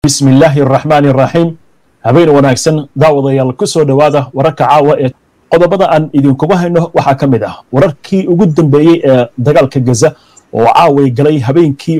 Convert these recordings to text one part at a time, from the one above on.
بسم الله الرحمن الرحيم habeen wanaagsan daawadayaal ku soo dhawaada wararka caawa ee qodobada aan idinku hayno waxa kamid ah wararkii ugu dambeeyay ee dagaalka Gaza oo caaway galay habeenkii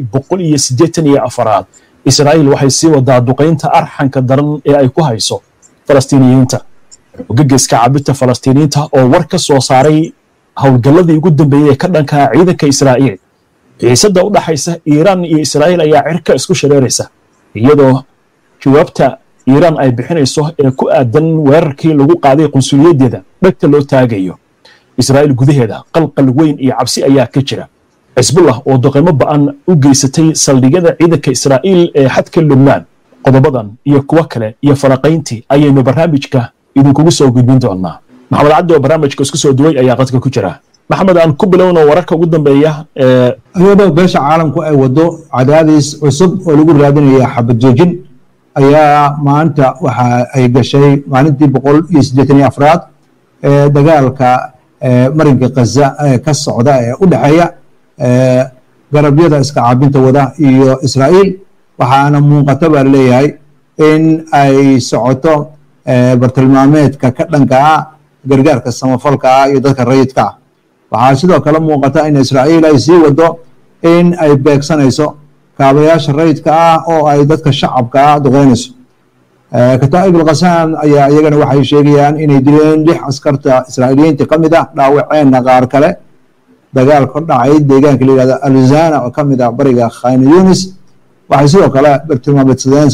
184 Israa'iil waxay sii wadaa duqeynta arxanka daran ee ay ku hayso Falastiiniyiinta ugageska cabita Falastiiniyiinta oo war ka soo saaray hawlgalladii ugu dambeeyay ka dhanka ciidanka Israa'iil xiisada u dhaxaysa Iiraan iyo Israa'iil ayaa cirka isku shareeraysa iyadoo jawaabta Iiraan ay bixinayso ee ku aadan weerarkii lagu qaaday qunsuliyadeeda dhagta loo taagayo Israa'iil gudaheeda qalqal weyn iyo cabsi ayaa ka jira Hezbollah oo duqeymo ba'an u geysatay saldhigyada ciidanka Israa'iil ee xadka Lubnaan qodobadan iyo kuwa kale iyo faraqayntii ayaynu barnaamijka idinku soo gudbin doonaa Maxamed Cabdi oo barnaamijka isku soo duway ayaa qadka ku jira Maxamed aan ku bilowno wararka ugu dambeeya iyadoo beesha caalamku ay wado cadaadis cusub oo lagu raadinayo xabad joojin ayaa maanta waxa ay gashay maalintii 184 ee dagaalka marinka Gaza ka socda ee u dhaxeeya garabyada iska caabinta wada iyo Israa'iil waxaana muuqata baa leeyahay in ay socoto bartilmaameedka ka dhanka gargaarka samafalka iyo dadka rayidka waxaa sidoo kale muuqata in Israa'iil ay sii wado in ay beegsanayso kaabayaasha rayidka oo ay dadka shacabka duqeynayso Kataib al-Qassam ayaa iyagana waxay sheegayaan inay dileen 6 askarta Israa'iiliyiinta kamid ah dhaawaceen qaar kale dagaal ka dhacay deegaanka la yiraahdo Al-Zana oo kamid ah bariga Khan Yunis waxay sidoo kale bartilmaameedsadeen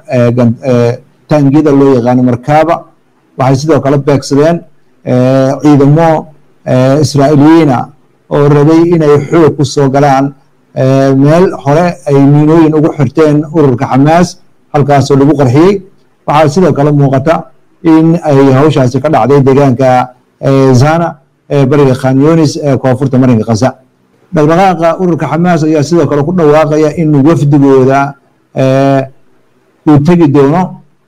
3 taangida loo yaqaan markaba waxay sidoo kale beegsadeen ciidamo Israa'iiliyiin oo rabay inay xoog ku soo galaan meel hore ay miinooyin ugu xirteen ururka Hamas halkaas oo lagu qarxiyay waxa sidoo kale muuqata in ay hawshaasi ka dhacday deegaanka Zana bariga Khan Yunis koonfurta marinka Gaza dhaqdhaqaaqa ururka Hamas ayaa sidoo kale ku dhawaaqaya in wafdigooda uu tagi doono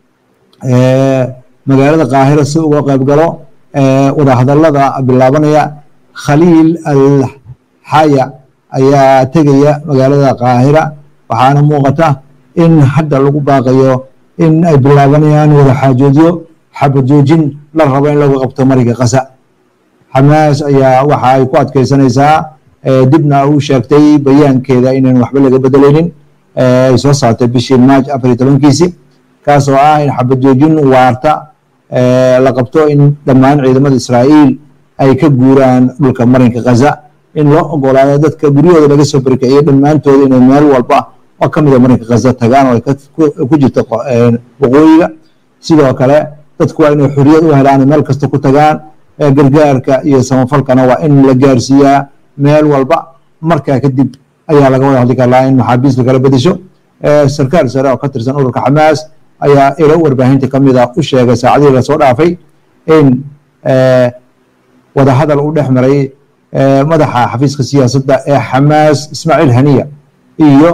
magaalada Qaahira si uga qayb galo wada hadallada bilaabanaya Khaliil al-Haya ayaa tagaya magaalada Qaahira waxaana muuqata in hadda lagu baaqayo in ay bilaabanayaan wada xaajoodyo xabad joojin la rabo in lagu qabto marinka Gaza Hamas ayaa waxa ay ku adkeysanaysaa dibna uu sheegtay bayaankeeda inaan waxba laga bedelaynin ay soo saartay bishii Maaj 14kiisi kaas oo ah in xabad joojin waarta la qabto in dhammaan ciidamada Israa'iil ay ka guuraan dhulka marinka Gaza in loo ogolaado dadka guriyooda laga soo barkiciyo dhammaantood inay meel walba oo kamid ah marinka Gaza tagaan oo ay ku jirto waqooyiga sidoo kale dadku waa inay xorriyad u helaan meel kasta ku tagaan gargaarka iyo samafalkana waa in la gaarsiiyaa meel walba markaa kadib ayaa laga wada hadli karaa in maxaabiis kala bedesho sarkaal sare oo ka tirsan ururka Hamas ayaa ilo warbaahinta kamid ah u sheegay saacadii la soo dhaafay in wada hadal u dhexmaray madaxa xafiiska siyaasadda ee Hamas Ismaaciil Haniya iyo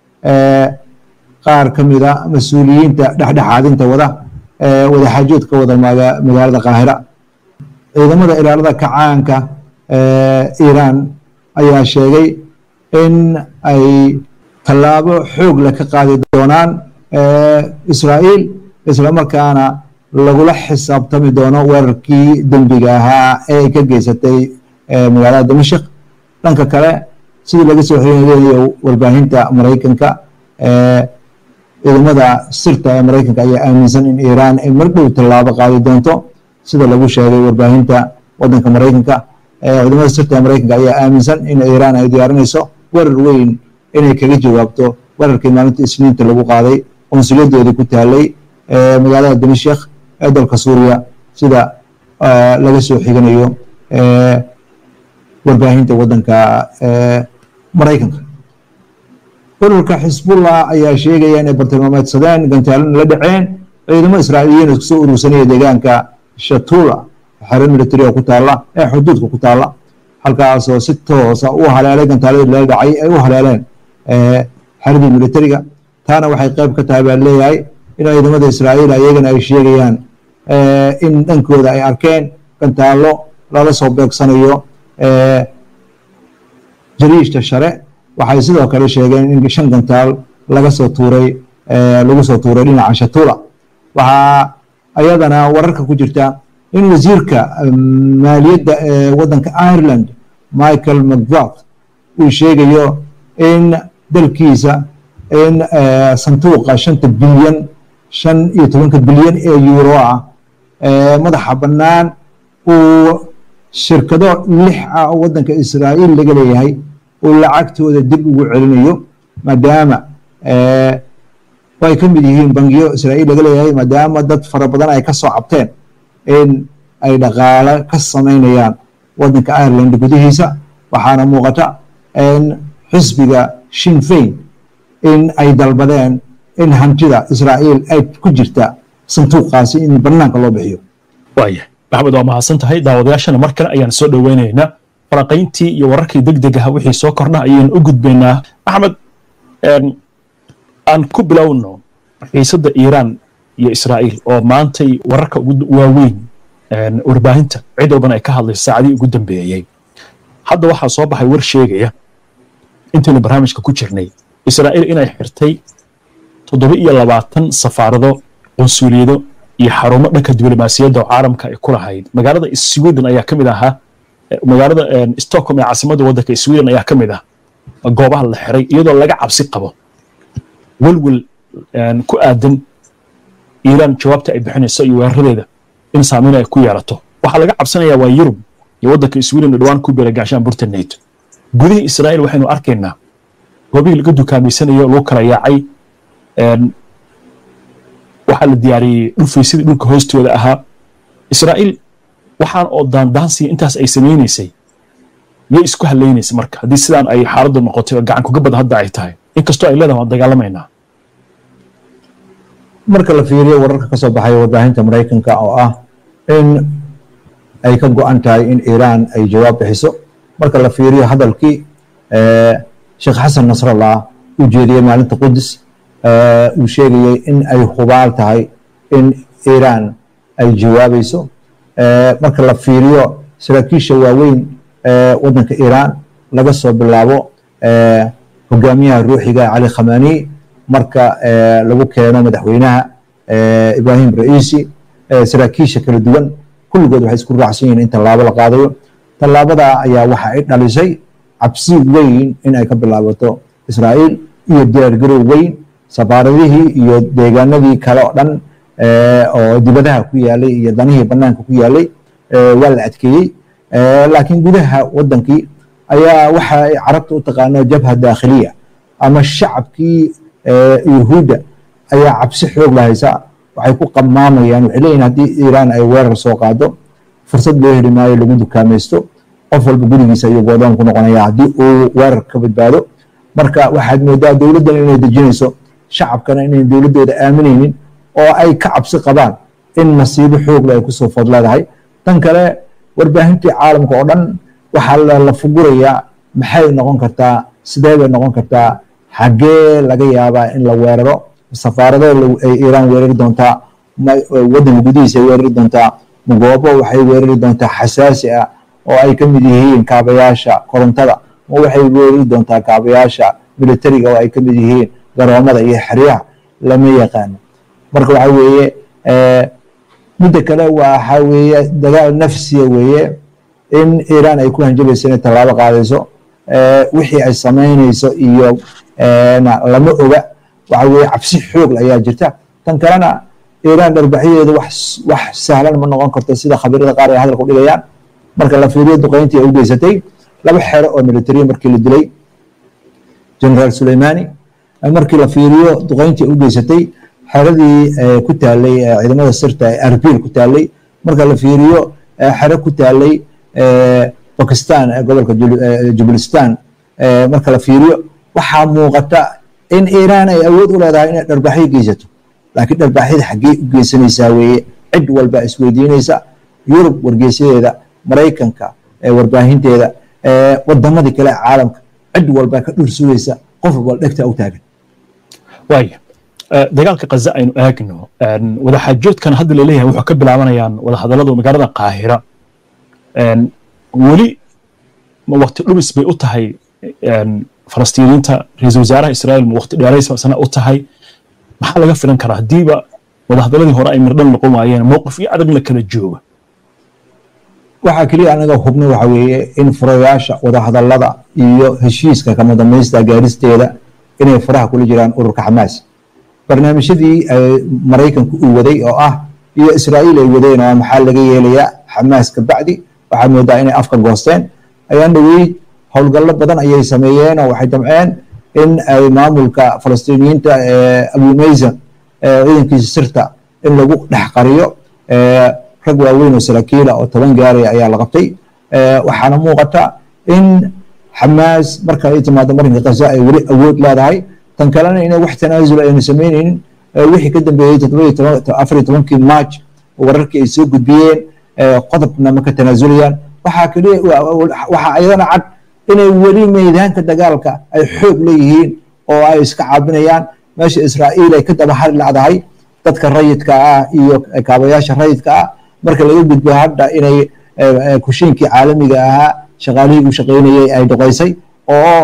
qaar kamid ah mas'uuliyiinta dhexdhexaadinta wada xaajoodka wada magaalada Qaahira ciidamada ilaalada kacaanka Iiraan ayaa sheegay in ay tallaabo xoog leh ka qaadi doonaan Israa'iil isla markaana lagula xisaabtami doono weerarkii dambiga ahaa ee ka geysatay magaalada Dimashq dhanka kale sidii laga soo xiriiriyay warbaahinta Mareykanka ciidamada sirta ee Mareykanka ayaa aaminsan in Iiraan ay mar dhow tallaabo qaadi doonto sida lagu sheegay warbaahinta wadanka Mareykanka ciidamada sirta ee Mareykanka ayaa aaminsan in Iiraan ay diyaarinayso weerar weyn inay kaga jawaabto weerarkii maalinta Isniinta lagu qaaday qunsuliyadeeda ku taalay magaalada Dimashq ee dalka Suuriya sida laga soo xiganayo warbaahinta wadanka Mareykanka ururka Hezbollah ayaa sheegaya in bartilmaameedsadeen gantaalin la dhaceen ciidamo Israa'iiliyiin oo soo urursanaya deegaanka Shatula xarun military oo ku taala ee xuduudka ku taala halkaas oo si toos ah u haleelay gantaalada la dhacay ay u haleeleen xarunta militariga taana waxay qayb ka tahay baa leeyahay in ciidamada Israa'iil ayagana ay sheegayaan in dhankooda ay arkeen gantaalo lala soo beegsanayo jariishta share waxay sidoo kale sheegeen in 5 gantaal laga soo tuuray lagu soo tuuray dhinaca Shatula waxaa ayadana wararka ku jirta in wasiirka maaliyadda ee waddanka Ireland Michael McVeigh uu sheegayo in dalkiisa in sanduuqa 5 bilyan 15 bilyan ee euro ah madaxa bannaan uu shirkado 6 ah oo waddanka Israa'iil laga leeyahay oo lacagtooda dib ugu celinayo maadaama way ka mid yihiin bangiyo Israa'iil laga leeyahay maadaama dad fara badan ay ka soo cabteen in ay dhaqaale ka sameynayaan waddanka Ireland gudihiisa waxaana muuqata in xisbiga Sinn Féin in ay dalbadeen in hantida Israa'iil ay ku jirta sanduuqaasi in bannaanka loo bixiyo waaya maxamed waa mahadsan tahay daawadayaashana mar kale ayaan soo dhaweynaynaa faraqayntii iyo wararkii degdeg ah wixii soo kordha ayaan u gudbaynaa axmed aan ku bilowno xiisadda Iiraan iyo Israa'iil oo maantay wararka ugu waaweyn warbaahinta cid walban ay ka hadlayso saacadii ugu dambeeyay hadda waxaa soo baxay war sheegaya intii barnaamijka ku jirnay Israa'iil inay xirtay 27 safaarado qonsuliyado iyo xarumo dhanka diblomaasiyadda oo caalamka ay ku lahayd magaalada Sweden ayaa kamid ahaa magaalada Stockholm ee caasimadda waddanka Sweden ayaa kamid ah goobaha la xiray iyadoo laga cabsi qabo walwal ku aadan Iiraan jawaabta ay bixinayso iyo weeraradeeda in saameyn ay ku yeelato waxa laga cabsanayaa waa Yurub iyo waddanka Sweden dhawaan ku beera gaashaan burta NATO gudaha Israa'iil waxaynu arkaynaa goobihii laga dukaameysanayo loo kala yaacay waxa la diyaariyay dhufaysidii dhulka hoostooda ahaa Israa'iil waxaan oo daandaansi intaas ay sameynaysay yay isku haleynaysa marka haddii sidaan ay xaaladdu noqotay oo gacan kuga bad hadda ay tahay inkastoo ay leedahay waan dagaalamaynaa marka la fiiriyo wararka ka soo baxay warbaahinta Mareykanka oo ah in ay ka go'an tahay in Iiraan ay jawaab bixiso marka la fiiriyo hadalkii Sheekh Xasan Nasrallah uu jeediyay maalinta Qudus uu sheegayay in ay hubaal tahay in Iiraan ay jawaabayso marka la fiiriyo saraakiisha waaweyn waddanka Iiraan laga soo bilaabo hogaamiyaha ruuxiga Ali Khamenei marka lagu keeno madaxweynaha Ibrahim Raisi saraakiisha kala duwan kulligood waxay isku raacsan yihiin in tallaabo la qaadayo tallaabada ayaa waxa ay dhalisay cabsi weyn in ay ka bilaabato Israa'iil iyo diyaargarow weyn safaaradihii iyo deegaanadii kale oo dhan oo dibadaha ku yaalay iyo danihii bannaanka ku yaalay waa la adkeeyey laakiin gudaha waddankii ayaa waxa ay carabta u taqaano jabha daakhiliya ama shacabkii yuhuudda ayaa cabsi xoog lahaysa waxay ku qamaamayaan waxay leeyihiin haddii Iiraan ay weerar soo qaado fursad loo heli maayo lagu dukaamaysto qof walba gurigiisa ayuu go'doon ku noqonayaa haddii uu weerar ka badbaado marka waxaad moodaa dowladdan inay dejinayso shacabkana inay dowladdooda aaminaynin oo ay ka cabsi qabaan in masiibo xoog leh ay ku soo fod leedahay tan kale warbaahintii caalamka oo dhan waxaa la fugurayaa maxay noqon kartaa sidee bay noqon kartaa xaggee laga yaabaa in la weeraro safaarado ay Iiraan weerari doontaa waddanka gudihiisa ay weerari doontaa goobo waxay weerari doontaa xasaasi ah oo ay ka mid yihiin kaabayaasha korontada ma waxay weerari doontaa kaabayaasha militariga oo ay ka mid yihiin garoomada iyo xeryaha lama yaqaano marka waxa weeye midda kale waxa weeye dagaal nafsiya weeye in Iiraan ay ku hanjabayso inay tallaabo qaadayso wixii ay sameynayso iyo lama oga waxa weeye cabsi xoog ayaa jirta tan kalena Iiraan darbaxyeedu wax sahlan ma noqon karto sida khabiirada qaar ay hadalku dhigayaan marka la fiiriyo duqeyntii ay u geysatay laba xero oo military markii la dilay General Suleimani markii la fiiriyo duqeyntii u geysatay xeradii ku taalay ciidamada sirta ee Arbil ku taalay marka la fiiriyo xero ku taalay Pakistan gobolka Jubilistan marka la fiiriyo waxaa muuqata in Iiraan ay awood u leedahay inay darbaxyo geysato laakiin darbaxyada xaggee u geysanaysaa weeye cid walba isweydiinaysa Yurub wargeysadeeda Mareykanka warbaahinteeda wadamadii kale caalamka cid walba ka dhul sugaysa qof walba dhegta u taagan waaya dagaalka Gaza aynu eegno wada xaajoodkan hadda la leeyahay wuxuu ka bilaabanayaan wada hadallada magaalada Qaahira weli waqti dhumis bay u tahay Falastiiniinta ra'iisul wasaaraha Israa'iil waqti dheeraysa sana u tahay maxaa laga filan karaa haddiiba wadahadaladii hore ay mirdhan noqon waayeen mowqifyo adag la kala jooga waxaa keliya anaga hubno waxa weeye in furayaasha wadahadalada iyo heshiiska kama dambaysta gaaristeeda inay faraha kula jiraan ururka xamaas barnaamijyadii maraykanku uu waday oo ah iyo israa'iil ay wadeen oo maxaa laga yeelayaa xamaas ka bacdi waxaa moodaa inay afka goosteen ayaan dhaweyd howlgallo badan ayay sameeyeen oo waxay damceen in ay maamulka falastiiniyiinta abu maysa ciidankiisa sirta in lagu dhex qariyo rag waaweyn oo saraakiila oo 10 gaaraya ayaa la qabtay waxaana muuqata in xamaas marka ay timaado marinka Gaza ay weli awood leedahay tan kalena inay wax tanaasul ayna sameynaynin wixii ka dambeeyay 14 March wararkii ay soo gudbiyeen qodobna ma ka tanaasuliyaan waxaa kaliya waxa ayadana cad inay weli meedaanka dagaalka ay xoog leeyihiin oo ay iska caabinayaan meesha Israa'iil ay ka daba har leedahay dadka rayidka ah iyo kaabayaasha rayidka ah marka laga gudbo hadda inay kushiinkii caalamiga ahaa shaqaalihii u shaqeynayay ay dhaqaysay oo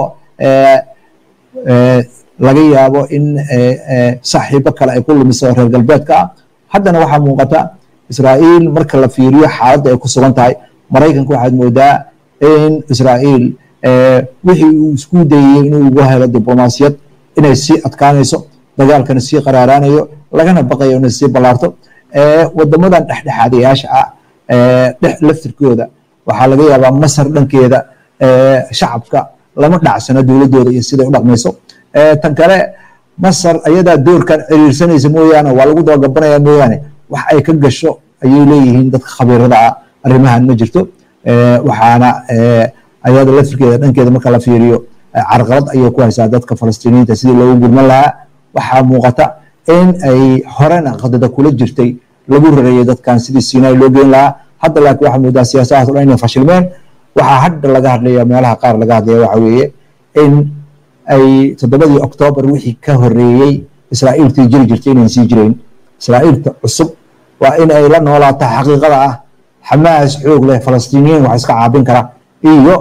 laga yaabo in saaxiibo kale ay ku lumiso reer galbeedka haddana waxaa muuqata Israa'iil marka la fiiriyo xaaladda ay ku sugan tahay Maraykanku waxaad moodaa in Israa'iil wixii uu isku dayay inuu ugu helo diblomaasiyad inay sii adkaanayso dagaalkana sii qaraaraanayo lagana baqayo inay sii balaarto wadamadan dhexdhexaadayaasha ah laftirkooda waxaa laga yaabaa Masar dhankeeda shacabka lama dhacsana dowladooda iyo sida u dhaqmayso tan kale Masar ayadaa doorkan ciriirsanaysa mooyaane waa lagu dagabanaya mooyaane wax ay ka gasho ayay leeyihiin dadka khabiirada ah arrimahan ma jirto waxaana ayada laftirkeeda dhankeeda marka la fiiriyo carqalad ayay ku haysaa dadka Falastiiniyiinta sidii loogu gurman lahaa waxaa muuqata in ay horena qadada kula jirtay lagu rareeyay dadkan sidii Sinai loo geyn lahaa hadda laakiin waxa moodaa siyaasadaas oo inay fashilmeen waxaa hadda laga hadlayaa meelaha qaar laga hadlayaa waxa weeye in ay 7 Oktoobar wixii ka horeeyay Israa'iil tii jiri jirtay inay sii jireen Israa'iilta cusub waa in ay la noolaato xaqiiqada ah Xamaas xoog leh Falastiiniyiin wax iska caabin kara iyo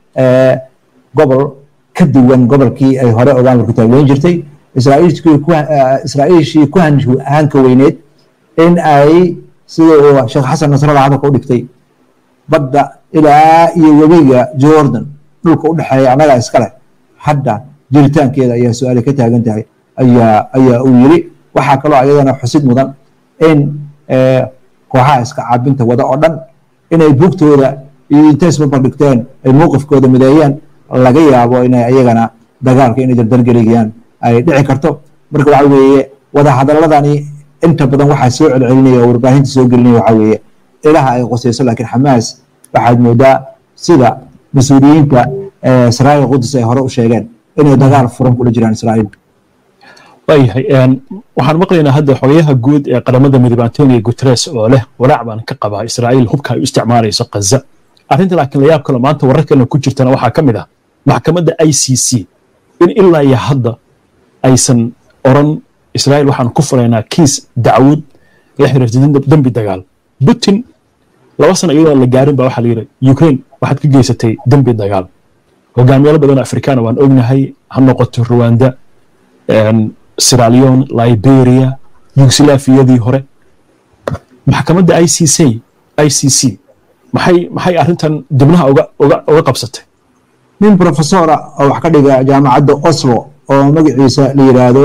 gobol ka duwan gobolkii ay hore ogaan ku taageerin jirtay Israa'iilshii ku hanka weyneed in ay sida Sheekh Xasan Nasrallah hadda ku dhigtay badda ilaa iyo webiga Jordan dhulka u dhaxeeya anaga iska leh hadda jiritaankeeda ayaa su'aal ka taagan tahay ayaa uu yiri waxa kale oo ayadana xusid mudan in kooxaha iska caabinta wada oo dhan inay buugtooda iyo intaas ba dhigteen ay mowqifkooda mideeyaan laga yaabo inay ayagana dagaalka inay dardargeliyaan ay dhici karto marka waxa weeye wada hadaladani inta badan waxa soo celcelinaya warbaahinta soo gelinaya waxa weeye ilaha ay qosayso laakiin Xamaas waxaad moodaa sida mas'uuliyiinta Israa'iil Quds ay hore u sheegeen inay dagaal furan kula jiraan Israa'iil waayahay waxaan maqlaynaa hadda xogayaha guud ee qaramada midooban Antonio Guterres oo leh walaac baan ka qabaa Israa'iil hubka ay u isticmaalayso Gaza arrinta laakiin la yaab kale maanta wararkana ku jirtana waxaa ka mid ah maxkamadda ICC in ilaa iyo hadda aysan oran Israa'iil waxaan ku furaynaa kiis dacwad la xiriirta dambi dagaal Putin 2 sano iyadoo la gaarin baa waxa la yiri Ukraine waxaad ka geysatay dambi dagaal hogaamiyaal badan Afrikaan waan ognahay ha noqoto Rwanda Sierra Leone Liberia Yugoslavia hore maxkamadda ICC maxay arrintan dibnaha uga qabsatay nin professor oo wax ka dhiga jaamacadda Oslo oo magaciisa la yiraahdo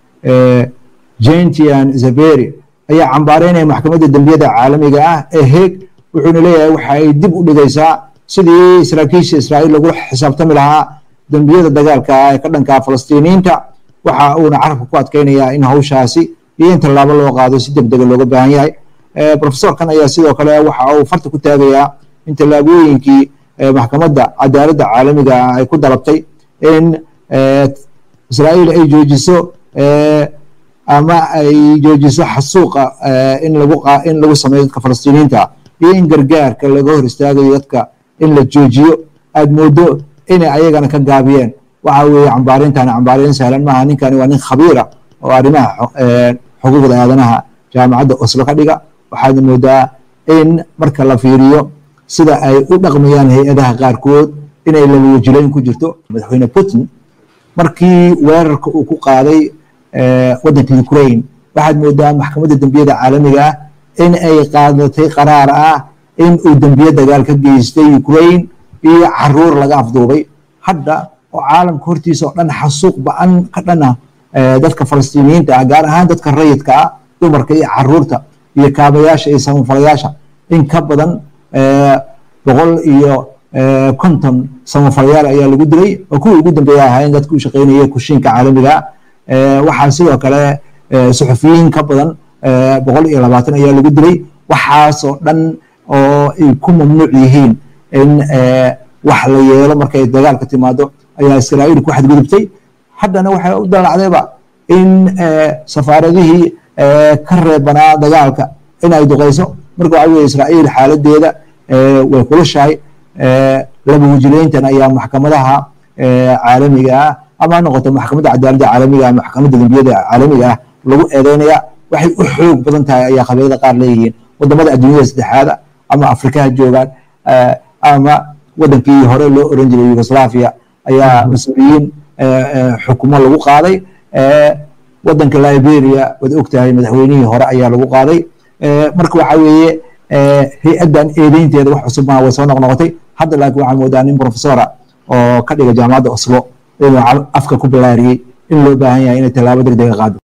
Gentian Zaberi ayaa cambaareynaya maxkamadda dambiyada caalamiga ah ee Hague wuxuuna leeyahay waxa ay dib u dhigaysaa sidii saraakiisha Israa'iil lagu xisaabtami lahaa dambiyada dagaalka ee ka dhanka Falastiiniyiinta waxa uuna carabka ku adkeynayaa in hawshaasi iyo in tallaabo loo qaado si degdeg looga baahan yahay professorkan ayaa sidoo kale waxa uu farta ku taagayaa in tallaabooyinkii maxkamadda cadaaladda caalamiga ay ku dalabtay in Israa'iil ay joojiso ama ay joojiso xasuuqa in lagu sameeyo dadka Falastiiniyiinta iyo in gargaarka laga hor istaagayo dadka in la joojiyo aad moodo inay ayagana ka gaabiyeen waxa weeye cambaareyn sahlan maaha ninkani waa nin khabiira oo arrimaha xuquuqda aadanaha jaamacadda Oslo ka dhiga waxaad moodaa in marka la fiiriyo sida ay u dhaqmayaan hay'adaha qaarkood inay la wajilayn ku jirto madaxweyne Putin markii weerarka uu ku qaaday waddanka Ukraine waxaad moodaa maxkamadda dambiyada caalamiga ah in ay qaadatay qaraar ah in uu dambiye dagaal ka geystay Ukraine iyo caruur laga afduubay hadda oo caalamka hortiisa oo dhan xasuuq ba'an ka dhana dadka Falastiiniyiinta ah gaar ahaan dadka rayidka ah dumarka iyo caruurta iyo kaabayaasha iyo samafalayaasha in ka badan 150 samafalayaal ayaa lagu dilay oo kuwii ugu dambeeyay ahaayeen dadka u shaqeynaya kushiinka caalamiga waxaa sidoo kale suxufiyiin ka badan 120 ayaa lagu dilay waxaasoo dhan oo ay ku mamnuuc yihiin in wax la yeelo markay dagaalka timaado ayaa Israa'iil ku xadgudubtay haddana waxay u dalacdayba in safaaradihii ka reebanaa dagaalka in ay duqeyso marka waxa weeye Israa'iil xaaladeeda way kulushahay laba wajileyntan ayaa maxkamadaha caalamiga ah ama noqoto maxkamadda cadaaladda caalamiga ah maxkamadda dambiyada caalamiga ah lagu eedeynaya waxay u xoog badan tahay ayaa qabiilada qaar leeyihiin wadamada adduunyada saddexaad ama Afrika joogan ama wadankii hore loo oran jiray Yugoslavia ayaa mas'uuliyiin xukumo lagu qaaday wadanka Liberia wada ogtahay madaxweynihii hore ayaa lagu qaaday marka waxa weeye hay-adan eedeynteeda wax cusub ma way soo noqnoqotay hadda laakiin waxaan moodaa nin professora oo ka dhiga jaamacadda Oslo inuu afka ku bilaariyay in loo baahan yahay in tallaabo degdeg ah qaado